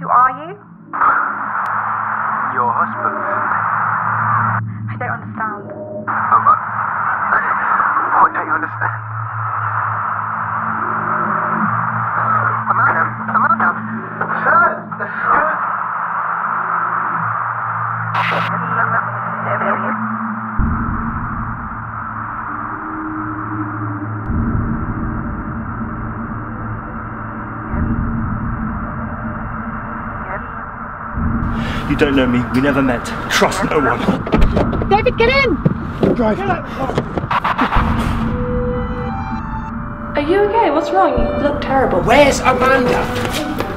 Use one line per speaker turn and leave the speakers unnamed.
Who are you?
Your husband.
I don't understand.
What don't you understand? Amanda! Sir!
You don't know me. We never met. Trust no one.
David, get in!
Drive.
Are you okay? What's wrong? You look terrible.
Where's Amanda?